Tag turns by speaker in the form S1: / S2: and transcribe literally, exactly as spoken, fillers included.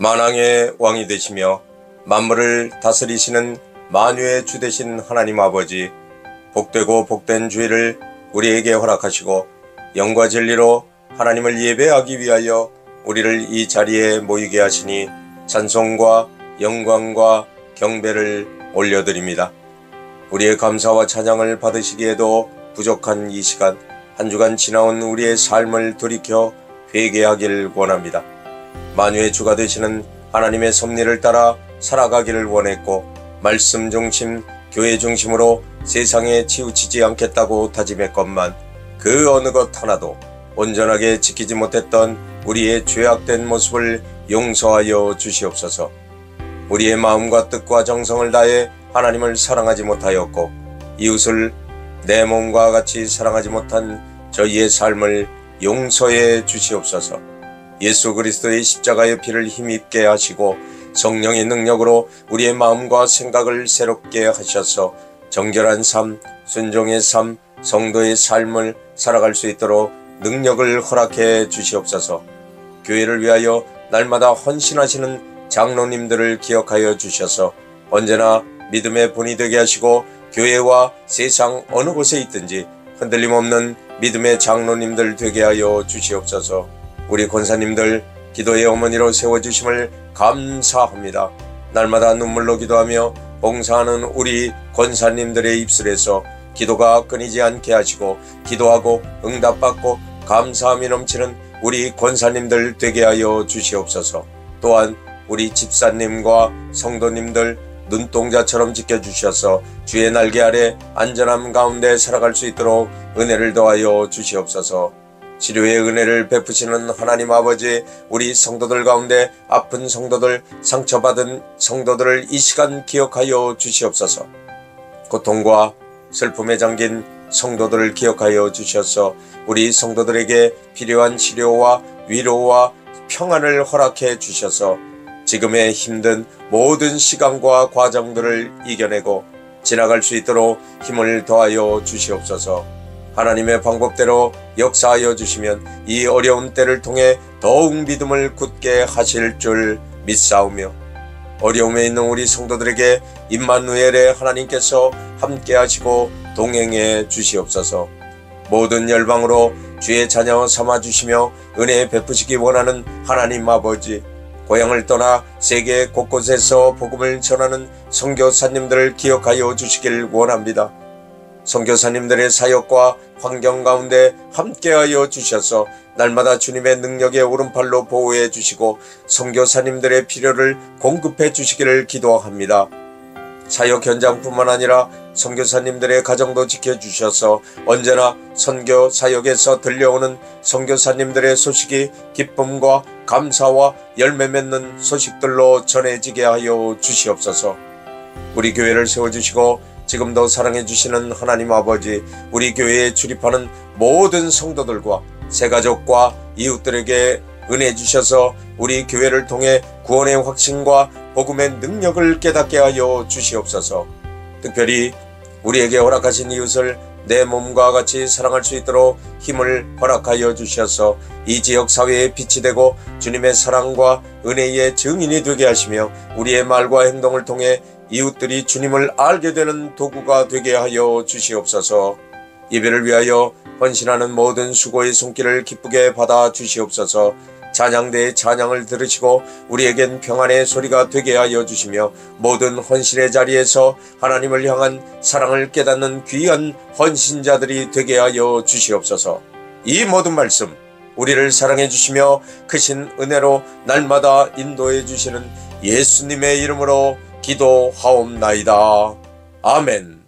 S1: 만왕의 왕이 되시며 만물을 다스리시는 만유의 주 되신 하나님 아버지, 복되고 복된 주일을 우리에게 허락하시고 영과 진리로 하나님을 예배하기 위하여 우리를 이 자리에 모이게 하시니 찬송과 영광과 경배를 올려드립니다. 우리의 감사와 찬양을 받으시기에도 부족한 이 시간, 한 주간 지나온 우리의 삶을 돌이켜 회개하길 원합니다. 만유의 주가 되시는 하나님의 섭리를 따라 살아가기를 원했고, 말씀 중심, 교회 중심으로 세상에 치우치지 않겠다고 다짐했건만 그 어느 것 하나도 온전하게 지키지 못했던 우리의 죄악된 모습을 용서하여 주시옵소서. 우리의 마음과 뜻과 정성을 다해 하나님을 사랑하지 못하였고 이웃을 내 몸과 같이 사랑하지 못한 저희의 삶을 용서해 주시옵소서. 예수 그리스도의 십자가의 피를 힘입게 하시고 성령의 능력으로 우리의 마음과 생각을 새롭게 하셔서 정결한 삶, 순종의 삶, 성도의 삶을 살아갈 수 있도록 능력을 허락해 주시옵소서. 교회를 위하여 날마다 헌신하시는 장로님들을 기억하여 주셔서 언제나 믿음의 본이 되게 하시고 교회와 세상 어느 곳에 있든지 흔들림 없는 믿음의 장로님들 되게 하여 주시옵소서. 우리 권사님들 기도의 어머니로 세워주심을 감사합니다. 날마다 눈물로 기도하며 봉사하는 우리 권사님들의 입술에서 기도가 끊이지 않게 하시고 기도하고 응답받고 감사함이 넘치는 우리 권사님들 되게 하여 주시옵소서. 또한 우리 집사님과 성도님들 눈동자처럼 지켜주셔서 주의 날개 아래 안전함 가운데 살아갈 수 있도록 은혜를 더하여 주시옵소서. 치료의 은혜를 베푸시는 하나님 아버지, 우리 성도들 가운데 아픈 성도들, 상처받은 성도들을 이 시간 기억하여 주시옵소서. 고통과 슬픔에 잠긴 성도들을 기억하여 주셔서 우리 성도들에게 필요한 치료와 위로와 평안을 허락해 주셔서 지금의 힘든 모든 시간과 과정들을 이겨내고 지나갈 수 있도록 힘을 더하여 주시옵소서. 하나님의 방법대로 역사하여 주시면 이 어려운 때를 통해 더욱 믿음을 굳게 하실 줄 믿사오며, 어려움에 있는 우리 성도들에게 임마누엘의 하나님께서 함께 하시고 동행해 주시옵소서. 모든 열방으로 주의 자녀 삼아 주시며 은혜 베푸시기 원하는 하나님 아버지, 고향을 떠나 세계 곳곳에서 복음을 전하는 선교사님들을 기억하여 주시길 원합니다. 선교사님들의 사역과 환경 가운데 함께하여 주셔서 날마다 주님의 능력의 오른팔로 보호해 주시고 선교사님들의 필요를 공급해 주시기를 기도합니다. 사역 현장뿐만 아니라 선교사님들의 가정도 지켜주셔서 언제나 선교 사역에서 들려오는 선교사님들의 소식이 기쁨과 감사와 열매 맺는 소식들로 전해지게 하여 주시옵소서. 우리 교회를 세워주시고 지금도 사랑해 주시는 하나님 아버지, 우리 교회에 출입하는 모든 성도들과 새가족과 이웃들에게 은혜 주셔서 우리 교회를 통해 구원의 확신과 복음의 능력을 깨닫게 하여 주시옵소서. 특별히 우리에게 허락하신 이웃을 내 몸과 같이 사랑할 수 있도록 힘을 허락하여 주셔서 이 지역 사회에 빛이 되고 주님의 사랑과 은혜의 증인이 되게 하시며 우리의 말과 행동을 통해 이웃들이 주님을 알게 되는 도구가 되게 하여 주시옵소서. 예배를 위하여 헌신하는 모든 수고의 손길을 기쁘게 받아 주시옵소서. 찬양대의 찬양을 들으시고 우리에겐 평안의 소리가 되게 하여 주시며 모든 헌신의 자리에서 하나님을 향한 사랑을 깨닫는 귀한 헌신자들이 되게 하여 주시옵소서. 이 모든 말씀 우리를 사랑해 주시며 크신 은혜로 날마다 인도해 주시는 예수님의 이름으로 기도하옵나이다. 아멘.